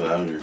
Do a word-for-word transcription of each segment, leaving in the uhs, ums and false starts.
louder.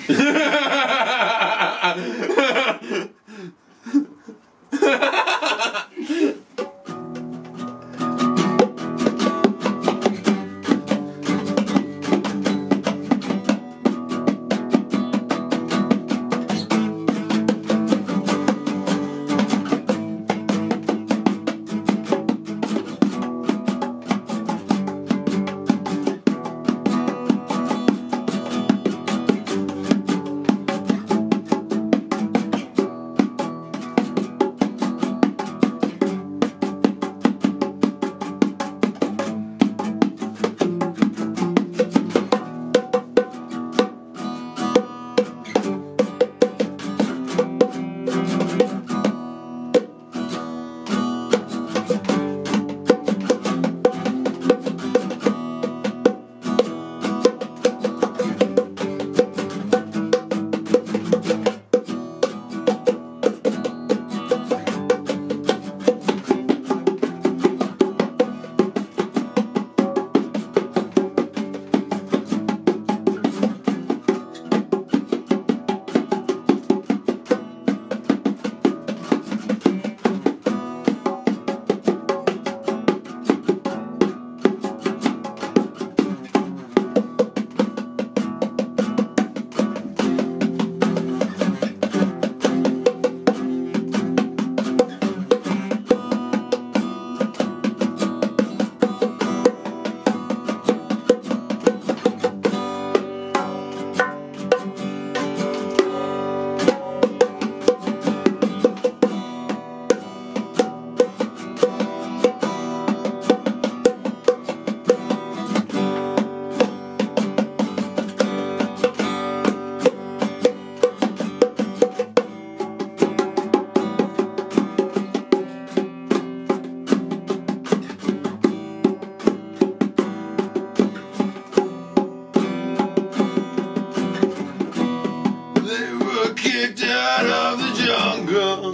Kicked out of the jungle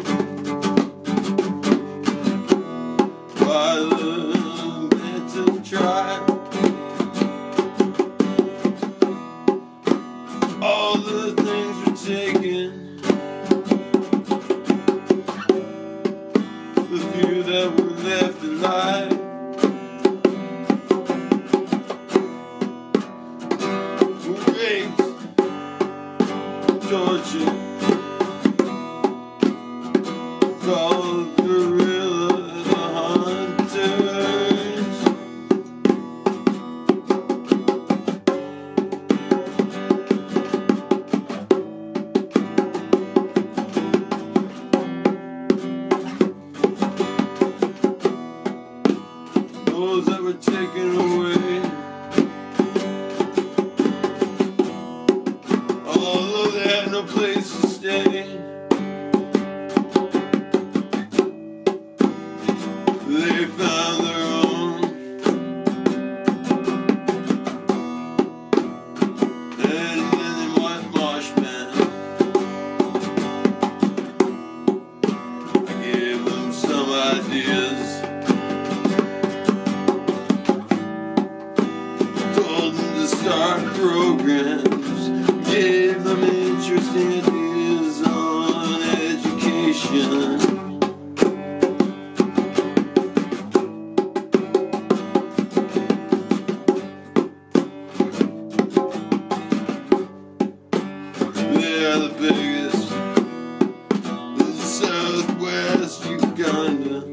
by the native tribe. All the things were taken, the few that were left alive. Raped, tortured, called guerrilla hunters. Those that were taken away, although they had no place to stay. They found their own, and then in one marsh band, I gave them some ideas, told them to start programs, gave them interesting ideas on education. They're the biggest in southwest Uganda.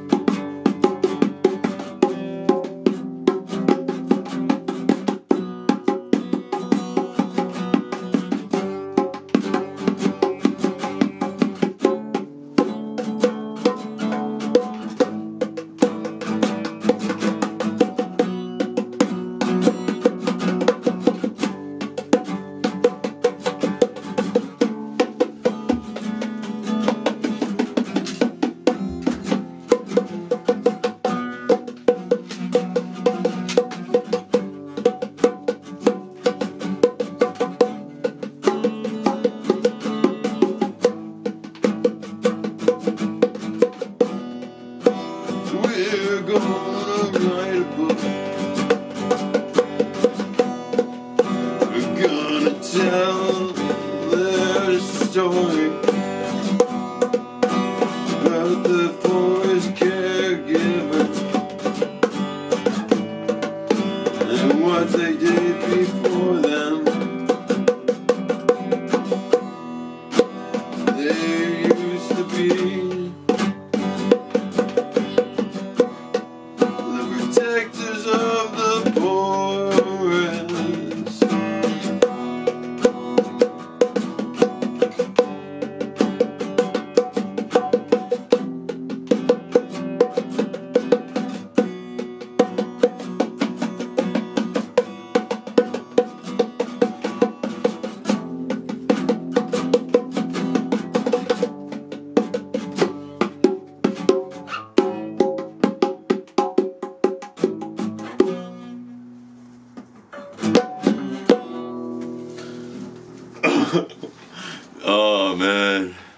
We're gonna write a book. We're gonna tell Oh man.